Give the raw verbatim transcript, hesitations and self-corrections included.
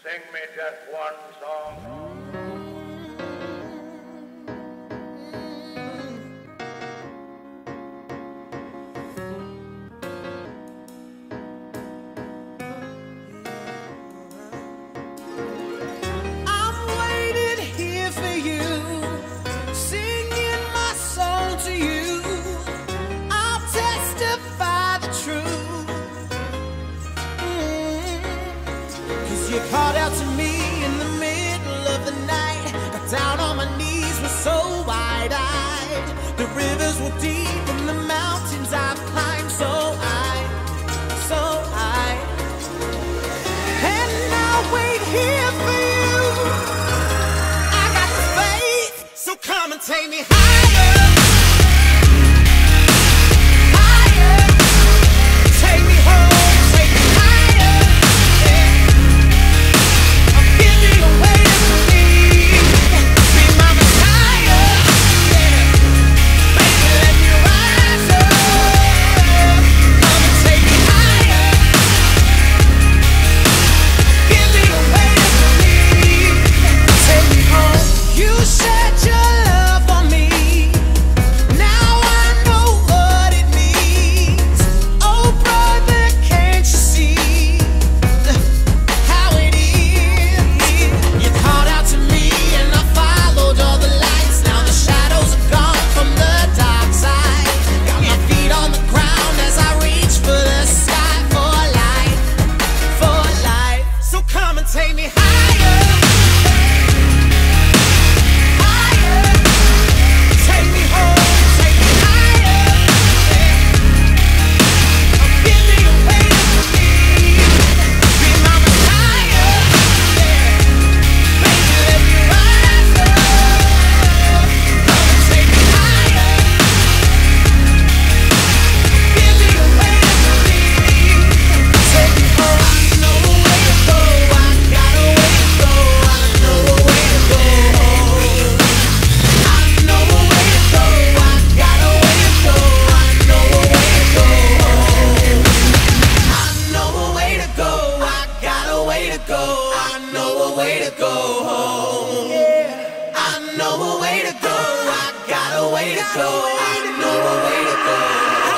sing me just one song? You called out to me in the middle of the night. Got down on my knees, was so wide-eyed. The rivers were deep and the mountains I've climbed so high, so high. And I'll wait here for you. I got the faith, so come and take me higher. Take me higher, higher. Take me home, take me higher. I'm giving you waiting for me. Be my Messiah, baby, let me rise up. Come and take me higher. Giving you waiting for me. Take me home, I know where to go. I know a way to go home. Yeah. I know a way to go. I got a way to go. I know a way to go.